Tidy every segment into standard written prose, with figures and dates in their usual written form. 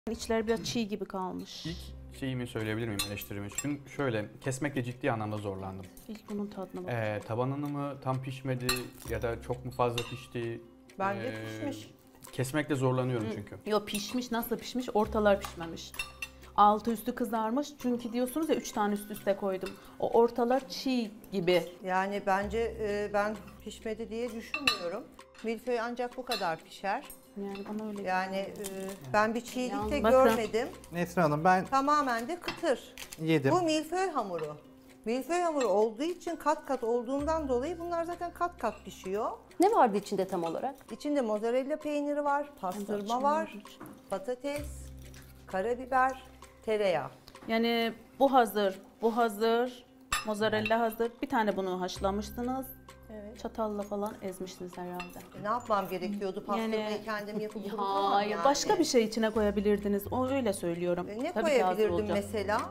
İçleri biraz çiğ gibi kalmış. İlk şeyimi söyleyebilir miyim, eleştirimi? Çünkü şöyle, kesmekle ciddi anlamda zorlandım. İlk bunun tadına bak. Tabanını mı tam pişmedi ya da çok mu fazla pişti? Bence pişmiş. Kesmekle zorlanıyorum çünkü. Yo, pişmiş, nasıl pişmiş? Ortalar pişmemiş. Altı üstü kızarmış çünkü diyorsunuz ya 3 tane üst üste koydum. O ortalar çiğ gibi. Yani bence ben pişmedi diye düşünmüyorum. Milföy ancak bu kadar pişer. Yani bana öyle Yani ben bir çiğlik de Bakın. görmedim. Nesrin Hanım ben Tamamen de kıtır. yedim. Bu milföy hamuru. Milföy hamuru olduğu için kat kat olduğundan dolayı bunlar zaten kat kat pişiyor. Ne vardı içinde tam olarak? İçinde mozzarella peyniri var, pastırma var, patates, karabiber, tereyağı. Yani bu hazır, mozzarella hazır. Bir tane bunu haşlamıştınız. Evet. Çatalla falan ezmişsiniz herhalde. Ne yapmam gerekiyordu? Pastırmayı Yani- kendim yapıp kurutamam Hayır, yani. başka bir şey içine koyabilirdiniz. O öyle söylüyorum. Ne Tabii ki hazır koyabilirdim olacak. mesela?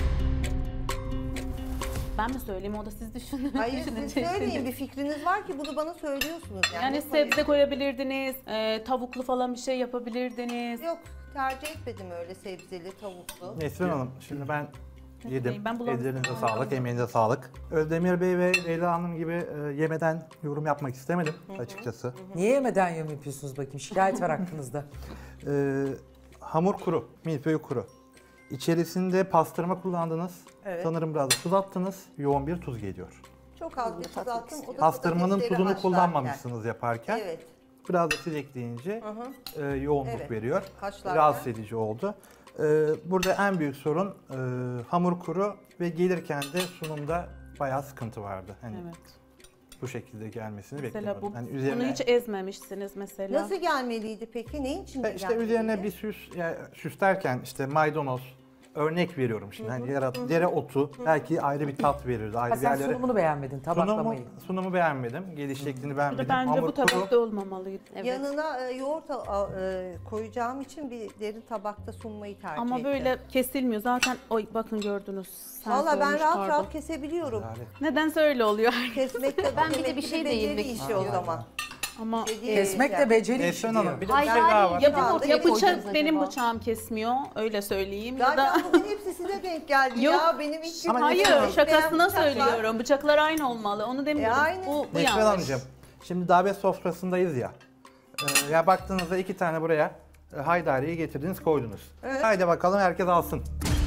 Ben mi söyleyeyim, o da siz düşünün. Hayır siz söyleyin, bir fikriniz var ki bunu bana söylüyorsunuz. Yani ne sebze koyabilirdiniz, tavuklu falan bir şey yapabilirdiniz. Yok, tercih etmedim öyle sebzeli, tavuklu. Nesrin Hanım şimdi ben yedim. Ben bulamadım. Ellerinize sağlık, emeğinize sağlık. Özdemir Bey ve Leyla Hanım gibi yemeden yorum yapmak istemedim açıkçası. Niye yemeden yorum yapıyorsunuz bakayım? Şikayet var hakkınızda. Hamur kuru, milföy kuru. İçerisinde pastırma kullandınız. Evet. Sanırım biraz da tuz attınız. Yoğun bir tuz geliyor. Çok az bir tuz attım. O da Pastırmanın patatesleri tuzunu haşlarken. kullanmamışsınız yaparken. Evet. Biraz da siz ekleyince yoğunluk Evet. veriyor. Haşlarken. Rahatsız edici oldu. Burada en büyük sorun hamur kuru ve gelirken de sunumda bayağı sıkıntı vardı. Hani Evet. bu şekilde gelmesini Mesela beklemiyordum. bu, Hani bunu üzerine, hiç ezmemişsiniz mesela. Nasıl gelmeliydi peki? Neyin içinde işte gelmeliydi? üzerine bir süslerken işte maydanoz, örnek veriyorum şimdi. Hani dereotu belki ayrı bir tat verirdi. Ayrı Ha, sen yerlere. sunumunu beğenmedin, tabaklamayı. Sunumu beğenmedim. Geliş şeklini beğenmedim. Bence Hamur bu kuru. tabakta olmamalıydı. Evet. Yanına yoğurt koyacağım için bir derin tabakta sunmayı tercih Ama ettim. böyle kesilmiyor. Zaten oy bakın gördünüz. Sen Valla ben söylemiş, rahat pardon. rahat kesebiliyorum. Nedense öyle oluyor. Kesmekte Ben bir de demek bir ki şey beceri değinmek işi istiyorum. o zaman. Ama Kesmek de beceri işi Nesrin diyor. Hanım bir de bir Hayır, şey daha var. hayır, ya, ortaya ya koydunuz bıçak benim acaba? bıçağım kesmiyor. Öyle söyleyeyim. Ya Zaten da bugün hepsi size denk geldi Yok. ya. Benim hiç Ama hayır, Nesrin Hanım- şakasına bıçaklar- söylüyorum. Bıçaklar aynı olmalı. Onu demiyorum. aynı. Bu Nesrin yanlış. Hanımcığım, şimdi davet sofrasındayız ya. Ya baktığınızda 2 tane buraya haydariyi getirdiniz, koydunuz. Evet. Haydi bakalım herkes alsın.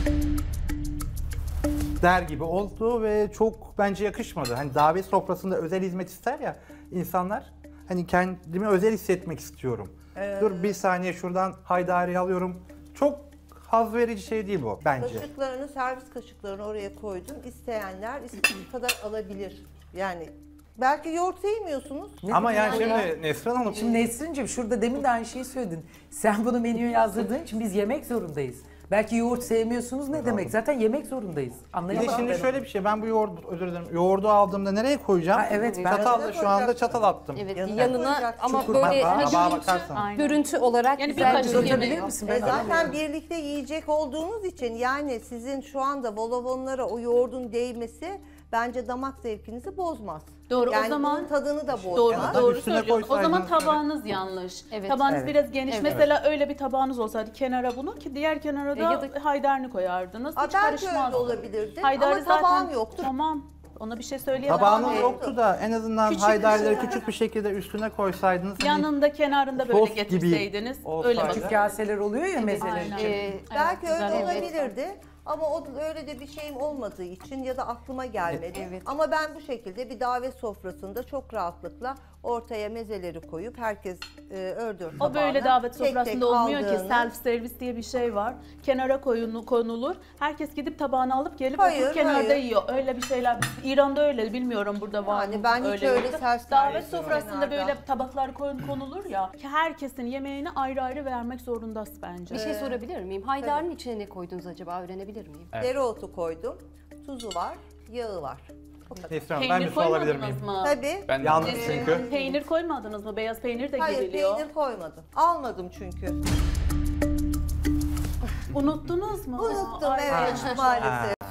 Der gibi oldu ve çok bence yakışmadı. Hani davet sofrasında özel hizmet ister ya insanlar. Hani kendimi özel hissetmek istiyorum. Dur bir saniye şuradan haydari alıyorum. Çok haz verici şey değil bu bence. Kaşıklarını, servis kaşıklarını oraya koydum. İsteyenler istediği kadar alabilir. Yani belki yoğurt sevmiyorsunuz. Ama yani ya? şimdi Nesrin Hanım Şimdi Nesrin'cim şurada demin de aynı şeyi söyledin. Sen bunu menüye yazdırdığın için biz yemek zorundayız. Belki yoğurt sevmiyorsunuz ne demek? Zaten yemek zorundayız. bir de Anlayamadım şimdi ben şöyle bir şey, ben bu özür dilerim, yoğurdu aldığımda nereye koyacağım? Ha, evet, ben- Çatalla şu anda çatal attım. Evet, Yanına yanına koyacaksın. ama Çukur, böyle tabağa hani bakarsan. Aynen. görüntü olarak Yani bir güzel kaşık bir uzatabilir yemek. misin? Ben Zaten anlamıyorum. birlikte yiyecek olduğunuz için yani sizin şu anda volavonlara o yoğurdun değmesi bence damak zevkinizi bozmaz. Doğru, yani o zaman bunun tadını da bozmaz. Doğru, Ya, doğru üstüne söylüyorsun. O zaman koysaydınız, tabağınız yanlış. Evet. Tabağınız Evet. biraz geniş. Evet. Mesela öyle bir tabağınız olsaydı kenara bunu ki diğer kenara da Ya da- haydarını koyardınız. Ha, Hiç belki öyle karışmazdı. olabilirdi Haydari ama tabağım zaten yoktu. Tamam. Ona bir şey söyleyemem. Tabağınız Evet. yoktu da en azından Küçük bir haydarileri şey. küçük bir şekilde üstüne koysaydınız. hani Yanında kenarında böyle sos gibi getirseydiniz. olsaydı. Öyle Küçük bakın. kaseler oluyor ya mezeler Aynen. için. Belki güzel, öyle evet. olabilirdi ama o öyle de bir şeyim olmadığı için ya da aklıma gelmedi. Evet. Ama ben bu şekilde bir davet sofrasında çok rahatlıkla ortaya mezeleri koyup herkes ördür O böyle tabağına davet tek sofrasında tek olmuyor ki. aldığını- Self servis diye bir şey var. Kenara konulur. Herkes gidip tabağını alıp gelip Hayır, oturup kenarda hayır. yiyor. Öyle bir şeyler. İran'da öyle, bilmiyorum burada var Yani mı? ben hiç öyle yoksa. self Davet servis sofrasında kenarda. böyle tabaklar konulur ya. Ki herkesin yemeğini ayrı ayrı vermek zorundasın bence. Bir şey sorabilir miyim? Haydar'ın içine ne koydunuz acaba? Öğrenebilir miyim? Dereotu koydum, tuzu var, yağı var. O kadar. Nesrin Hanım, ben bir Peynir su alabilir miyim? koymadınız mı? Tabii. Ben de Yanlış Ee, çünkü. Peynir koymadınız mı? Beyaz peynir de Hayır giriliyor. peynir koymadım. Almadım çünkü. Unuttunuz mu? Unuttum Ay, evet maalesef.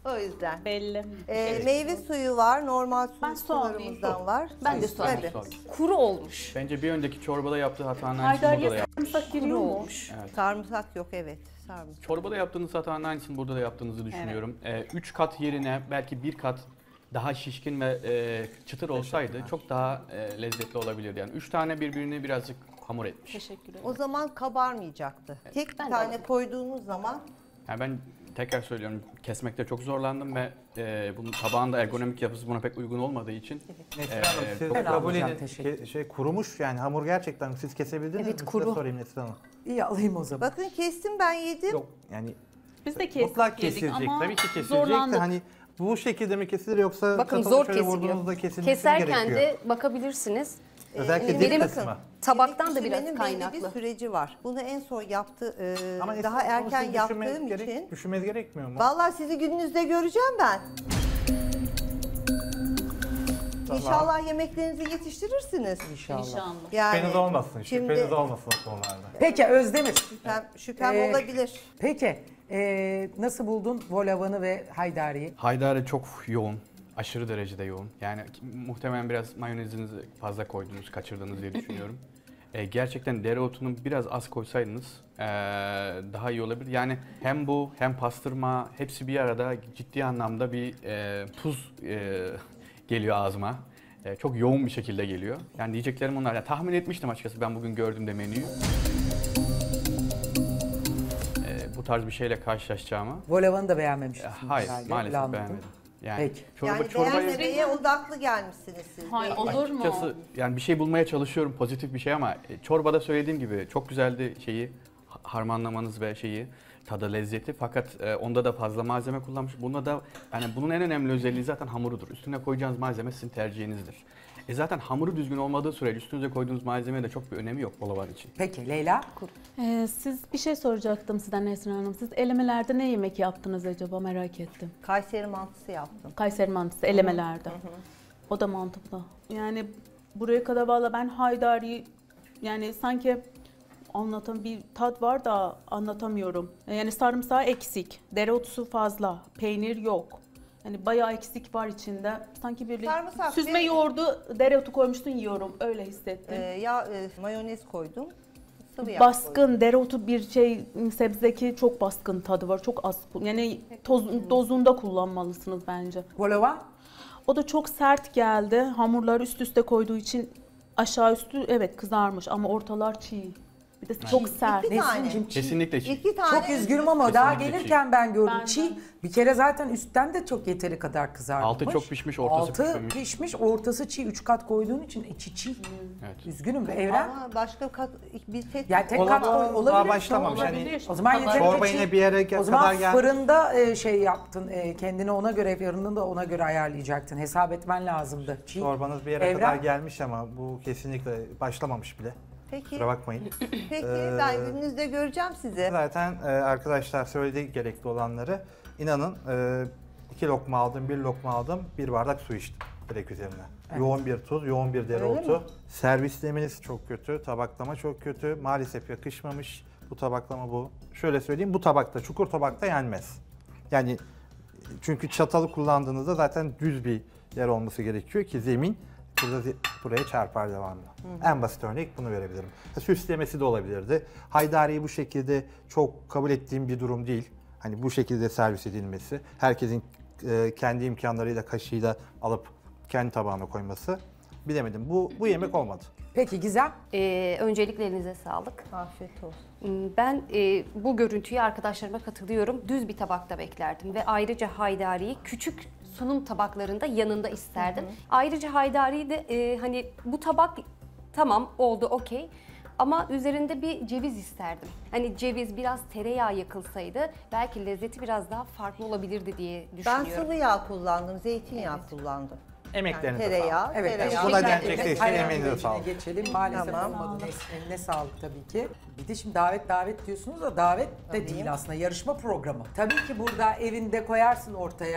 O yüzden. Belli. Meyve suyu var, normal Ben su soğan sularımızdan var. Ben de Siz- soğan. Tabii. Kuru olmuş. Bence bir önceki çorbada yaptığı hatanın aynısını burada da Haydariye yaptı. sarımsak giriyor Kuru mu? olmuş. Sarımsak yok, evet. Sarımsak. Çorbada yaptığınız hatanın aynısını burada da yaptığınızı düşünüyorum. 3 kat yerine belki 1 kat daha şişkin ve çıtır olsaydı çok daha lezzetli olabilirdi. Yani 3 tane birbirini birazcık hamur etmiş. Teşekkür ederim. O zaman kabarmayacaktı. Tek bir Ben de tane alırım. koyduğunuz zaman Yani ben tekrar söylüyorum, kesmekte çok zorlandım ve bunun tabağın da ergonomik yapısı buna pek uygun olmadığı için Neslihan Hanım, siz çok Ben kabul almayacağım, edin. teşekkür. Kurumuş yani hamur gerçekten siz kesebildiniz Evet, mi? kuru. Size sorayım Neslihan Hanım. İyi alayım o zaman. bakın kestim, ben yedim. Yok yani Biz de kestik mutlak yedik kesilecek. ama Tabii ki kesilecek de zorlandık. hani bu şekilde mi kesilir yoksa Bakın çatalı zor şöyle kesiliyor. vurduğunuzda kesilmesi mi Keserken gerekiyor? de bakabilirsiniz. Özellikle benim dip kısmı. Tabaktan da Yemek biraz pişirmenin belli kaynaklı. bir süreci var. Bunu en son Ama daha Neslihan Hanım, erken siz yaptığım için. Düşünmeniz gerekmiyor mu? Vallahi sizi gününüzde göreceğim ben. Tamam. İnşallah yemeklerinizi yetiştirirsiniz. İnşallah. İnşallah. Yani Şüpheniz olmasın, şimdi şüpheniz olmasın o konularda. Peki Özdemir. şüphem olabilir. Peki nasıl buldun volavanı ve haydariyi? Haydari çok yoğun, aşırı derecede yoğun. Yani muhtemelen biraz mayonezinizi fazla koydunuz, kaçırdınız diye düşünüyorum. Gerçekten dereotunun biraz az koysaydınız daha iyi olabilir. Yani hem bu hem pastırma hepsi bir arada ciddi anlamda bir tuz geliyor ağzıma. Çok yoğun bir şekilde geliyor. Yani diyeceklerim onlar. Yani tahmin etmiştim açıkçası ben bugün gördüğümde menüyü. Bu tarz bir şeyle karşılaşacağımı. Volavanı da beğenmemişsin. Hayır, herhalde, maalesef öyle anladım. beğenmedim. Yani Peki. Yani beğenmemeye odaklı gelmişsiniz siz. Hayır, belli. olur mu? Açıkçası yani bir şey bulmaya çalışıyorum, pozitif bir şey ama çorbada söylediğim gibi çok güzeldi şeyi harmanlamanız ve şeyi tadı, lezzeti, fakat onda da fazla malzeme kullanmış. Bunda da yani bunun en önemli özelliği zaten hamurudur. Üstüne koyacağınız malzeme sizin tercihinizdir. Zaten hamuru düzgün olmadığı sürece üstünüze koyduğunuz malzemeye de çok bir önemi yok volavan için. Peki Leyla? Siz bir şey soracaktım sizden Nesrin Hanım. Siz elemelerde ne yemek yaptınız acaba, merak ettim. Kayseri mantısı yaptım. Kayseri mantısı elemelerde. O da mantıklı. Yani buraya kadar valla ben haydari yani sanki bir tat var da anlatamıyorum. Yani sarımsağı eksik, dereotusu fazla, peynir yok. Yani bayağı eksik var içinde. Sanki böyle Sarımsak süzme ve- yoğurdu, dereotu koymuşsun yiyorum. Öyle hissettim. Mayonez koydum. Sıvı yağ Baskın, dereotu bir şey, sebzeki çok baskın tadı var. Çok az. Yani dozunda kullanmalısınız bence. Volavan? O da çok sert geldi. Hamurları üst üste koyduğu için aşağı üstü evet kızarmış ama ortalar çiğ. Bir de çok sert. İki tane. Nesrin'cim çiğ. Kesinlikle çiğ. 2 tane. Çok üzgünüm ama daha Kesinlikle gelirken ben gördüm. Ben de. Çiğ. Bir kere zaten üstten de çok yeteri kadar kızarmış. Altı çok pişmiş, ortası Altı pişmemiş. pişmiş, ortası çiğ. 3 kat koyduğun için içi çiğ. Evet. Üzgünüm be Evren. Ama başka bir tek Yani tek kat koy Daha olabilir. başlamamış. Olabilir. Yani O zaman yeterince çorba çiğ. yine bir yere O kadar zaman gelmiş. fırında şey yaptın, kendini ona göre, yarını da ona göre ayarlayacaktın. Hesap etmen lazımdı. Çiğ. Çorbanız bir yere Evren. kadar gelmiş ama bu kesinlikle başlamamış bile. Peki. Kusura bakmayın. Peki ben gününüzde göreceğim sizi. Zaten arkadaşlar söyledi gerekli olanları. İnanın 2 lokma aldım, 1 lokma aldım, 1 bardak su içtim direkt üzerine. Yoğun bir tuz, yoğun bir mi? dereotu. Servislemeniz çok kötü, tabaklama çok kötü. Maalesef yakışmamış bu tabaklama bu. Şöyle söyleyeyim, bu tabakta, çukur tabakta yenmez. Yani çünkü çatalı kullandığınızda zaten düz bir yer olması gerekiyor ki zemin buraya çarpar devamlı. En basit örnek bunu verebilirim. Süslemesi de olabilirdi. Haydari'yi bu şekilde çok kabul ettiğim bir durum değil. Hani bu şekilde servis edilmesi, herkesin kendi imkanlarıyla kaşığıyla alıp kendi tabağına koyması. Bilemedim. Bu yemek olmadı. Peki Gizem? Öncelikle elinize sağlık. Afiyet olsun. Ben bu görüntüye arkadaşlarıma katılıyorum. Düz bir tabakta beklerdim ve ayrıca haydariyi küçük sunum tabaklarında yanında isterdim. Ayrıca haydariyi de hani bu tabak tamam oldu okey. Ama üzerinde bir ceviz isterdim. Hani ceviz biraz tereyağı yakılsaydı belki lezzeti biraz daha farklı olabilirdi diye Ben düşünüyorum. sıvı yağ kullandım, zeytinyağı kullandım. Emeklerinize Tereyağı, sağlık. Evet, tereyağı. Bu da Teşekkür gerçek değil. Hayır, Emeğinize içine sağlık. geçelim. Maalesef Tamam. olmadı. Eline sağlık tabii ki. Bir de şimdi davet diyorsunuz da davet de değil aslında. Yarışma programı. Tabii ki burada evinde koyarsın ortaya.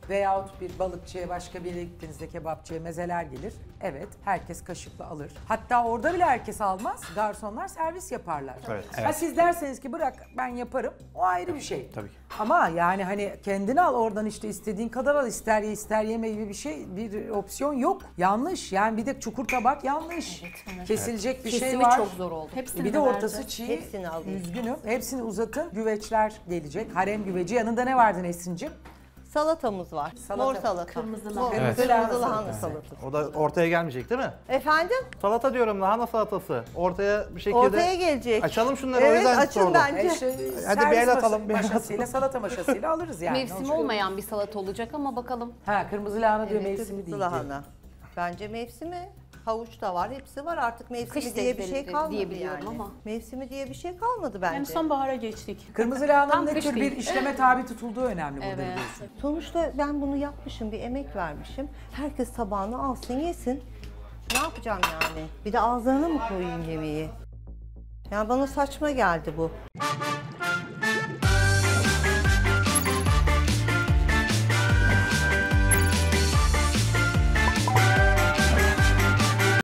Veyahut bir balıkçıya, başka bir yere gittiğinizde kebapçıya mezeler gelir. Evet, herkes kaşıkla alır. Hatta orada bile herkes almaz. Garsonlar servis yaparlar. Evet. Ha, siz derseniz ki bırak ben yaparım, o ayrı bir şey. Tabii ki. Ama yani hani kendini al oradan, işte istediğin kadar al, ister ye ister yeme gibi bir şey, bir opsiyon yok. Yanlış. Yani bir de çukur tabak yanlış. Kesilecek bir şey Kesimi var. çok zor oldu. Hepsini Bir de de ortası verdi. çiğ. Hepsini alın. Üzgünüm. Hepsini uzatın. Güveçler gelecek. Harem güveci. Yanında ne vardı Nesrin'cim? Salatamız var. Salata. Mor salata. Kırmızı Mor- lahana. Evet. Kırmızı lahana salatası. O da ortaya gelmeyecek değil mi? Efendim? Salata diyorum, lahana salatası. Ortaya bir şekilde Ortaya gelecek. açalım şunları, o Evet, yüzden açın sordum. bence. Hadi bir el atalım, bir el maşasıyla, salata maşasıyla alırız yani. Mevsimi Olacak. olmayan bir salata olacak ama bakalım. Ha, kırmızı lahana diyor, Evet, mevsimi kırmızı değil. lahana. Bence mevsimi. Havuç da var, hepsi var. Artık mevsimi Kış diye bir şey sebzeleri kalmadı diye biliyorum yani. ama. Mevsimi diye bir şey kalmadı bence. Yani sonbahara geçtik. Kırmızı lahananın Tam ne kış tür bir değil. işleme tabi tutulduğu önemli burada, Evet. biliyorsun. Sonuçta ben bunu yapmışım, bir emek vermişim. Herkes tabağını alsın, yesin. Ne yapacağım yani? Bir de ağızlarına mı koyayım yemeği? Yani bana saçma geldi bu.